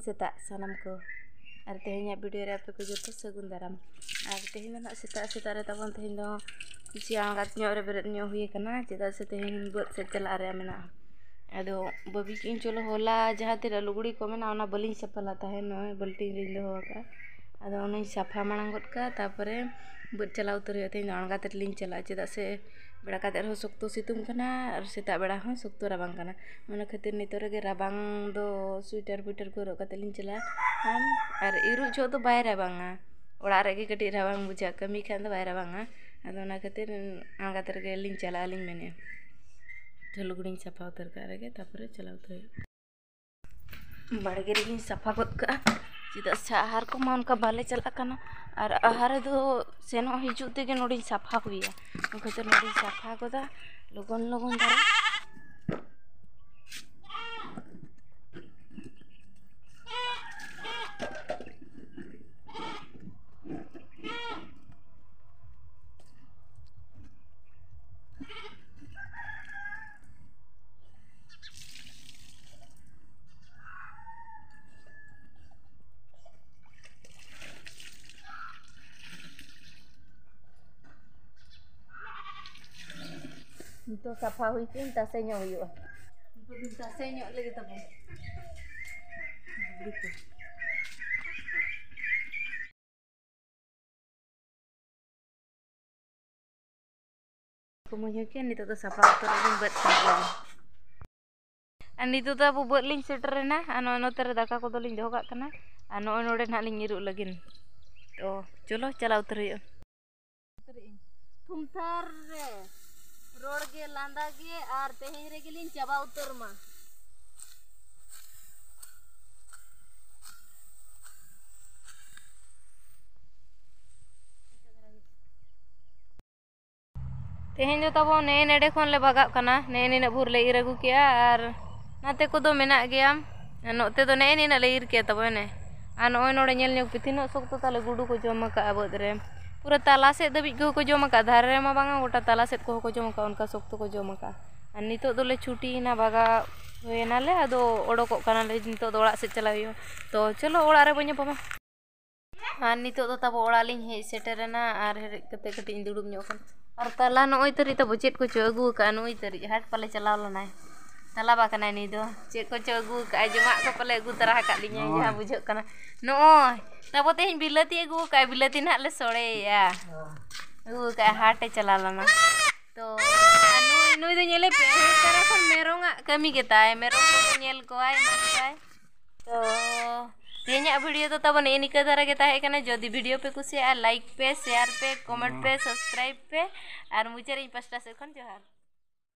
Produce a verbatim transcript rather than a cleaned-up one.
सेता सानाम को और तेहना वीडियो रे आपे को जो सगुन दाराम और तेहना ना सेता सेता रे तबन तेहना सियांगात ᱧᱚᱜ रे बेरेद ᱧᱚᱜ हुई कना चेदा से तेहन बद से चला रे मेना अदो बबी किन चलो होला जहाँ तेरा लुगड़ी को मेना ओना बलिंग सफला ताहे नय बल्टी रिंद होका अदो ओनी सफा मांग गद का तापरे बद चला उतर तेहन अणगा तेलिंग चला चेदा से बेड़ा काते हो सुक्तो सितुंग कना और सेता बेड़ा हो सुक्तो राबांग कना मने खातिर नितोरे गे राबांग दो स्वेटर पिटर को रो काते लिंग चला हम और इरु जो तो बाय राबांगा ओड़ा रे गे कटी राबांग बुझा कमी खान दो बाय राबांगा अदो ना खातिर अणगा तेरे गे लिंग चला लिंग मेने लुगड़ी सफा उतर का रे तापरे चला उतर बाड़गे रे सफा गद का चेदा से आहार को मा उनका बाले चला कना और आहार दो सेनो हिजु तेगे नोडी सफा हुईया उनका नोडी सफा गदा लगन लगन दारा तो सफा हुई किन तासे ᱧᱚᱜ हुई तो दिन तासे ᱧᱚᱜ लगे तब को मुझे के नितो तो सफा उतर दिन बद लगे आ नितो तो अब बद लिंग सेटर ना आ नो तेरे दाका को दो लिंग दोह का कना आ नो नोडे ना लिंग इरु लगिन तो चलो चला उतर तुम थार रे रोड के लांदा के और तेहन रे गेलिन चाबा उतर मा तेहन जो तबो ने नेडे खन ले बगा कना ने ने भूर ले इर अगु किया और नाते को दो मेना गया नोते दो ने ने ले इर किया तबो ने आ नोय नोडे नेल न्यू पिथिनो सकतो ताले गुडू को जम का बद रे पूरा ताला से दबी को जम का धारे मा बांगा गोटा ताला से को को जम का उनका सकतो को जम का और नितो दोले छुटी ना बागा होयना ले अदो ओडको कना ले नितो दो ओड़ा से चला हुई तो चलो ओड़ा रे बने पमा और नितो दो तब ओड़ा लिंग हे सेटरना और कते कटी दुडुम ᱧᱚᱜ और ताला नोय तरी तब चेत को चो अगु का नोय तरी हाट पाले चलाव लनाय ताला बा कना नि दो चेत को चो अगु का जमा को पाले अगु तरा का लिnya जहां बुझ कना नोय तब तेहन बिलती अगु का बिलती ना ले सोड़े या अगु का हाटे चला लना तो नुई नुई दो नेले पे तारा खन मेरोंगा कमी के ताय मेरों को नेल को आय मन तो तेहना वीडियो तो तब ने निका दारा के ताहे कना जदी वीडियो पे कुछ लाइक पे शेयर पे कमेंट पे सब्सक्राइब पे और मुझे पास्टा से खन जोहार।